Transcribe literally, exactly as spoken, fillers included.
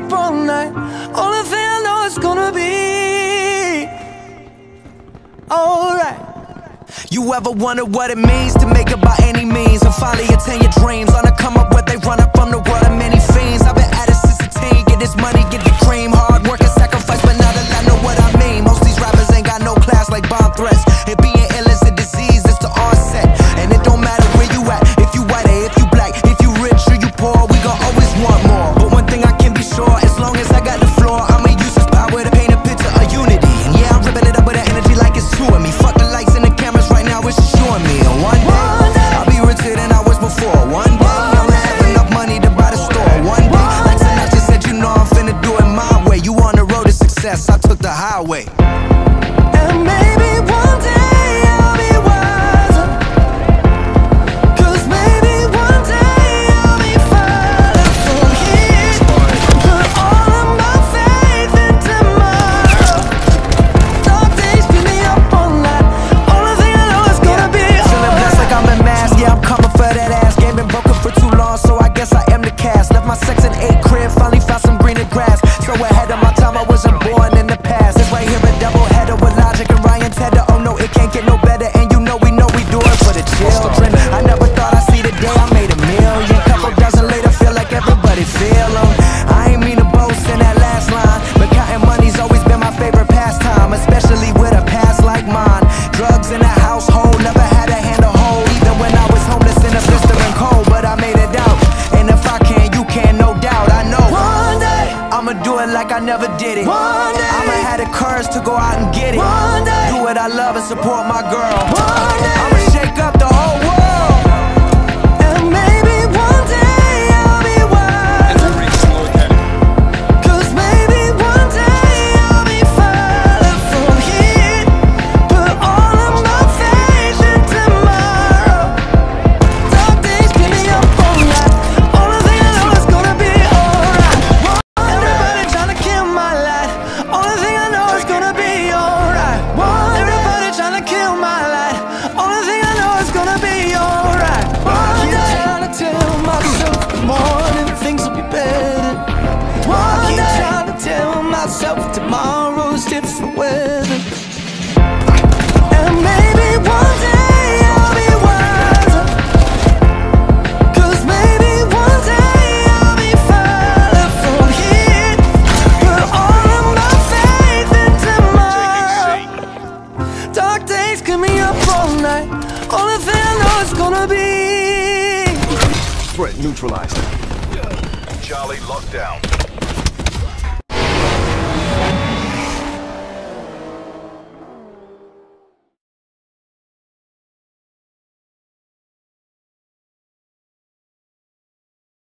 up all night. Only thing I know is gonna be alright. You ever wonder what it means to make it by any means and finally attain your dreams? On the come up where they run up from the world of many fiends. I've been at it since a teen, get this money, get the cream. Hard work and sacrifice, but now that I know what I mean. Most these rappers ain't got no class like bomb threats. It being ill is a disease, it's the onset. And it don't matter where you at, if you white or if you black, if you rich or you poor, we gon' always want more. But one thing I can be sure, as long as I got the floor, I'ma use this power to paint a picture of unity. And yeah, I'm ripping it up with that energy like it's two of me. Fuck the lights and the cameras right now, it's showing me. And one day, I'll be richer than I was before. One day, I'ma have enough money to buy the store. One day, like Sinatra said, you know I'm finna do it my way. You on the road to success, I took the highway. And maybe one day I'll be wiser, 'cause maybe one day I'll be further from here. Put all of my faith in tomorrow. Dark days keep me up all night. Only thing I know is gonna be alright. Feeling blessed like I'm in mass, yeah, I'm coming for that ass. Game been broken for too long, so I guess I am the cast. Left my sex and eight crib, finally found some greener grass. So ahead of my time, I wasn't born in the past. It's right here a double header with Logic and Ryan Tedder. Oh no, it can't get no better, and you know we know we do it for the children. I never thought I'd see the day I made a million. Couple dozen later, feel like everybody feel 'em. I ain't mean to boast in that last line, but counting money's always been my favorite pastime, especially with a past like mine. Drugs in the household, never had a hand to hold, even when I was homeless in a blistering cold. But I made it out, and if I can, you can, no doubt. I know one day I'ma do it like I never did it. One day I'ma have the courage to go out and get it. One day do what I love and support my girl. One day I'ma shake up the whole world. And maybe one day I'll be wiser, 'cause maybe one day I'll be further from here. Put all of my faith in tomorrow. Dark days keep me up all night. Only thing I know is gonna be alright. Everybody tryna kill my light. Only thing I know is gonna be alright. Everybody tryna kill my light. Only thing I know is gonna be alright. I keep trying to tell myself the morning things will be better. I keep trying to tell myself tomorrow's different weather. And maybe one day I'll be wiser, 'cause maybe one day I'll be further from here. Put all of my faith in tomorrow. Dark days keep me up all night. Only thing I know is gonna be Threat neutralized. Charlie locked down.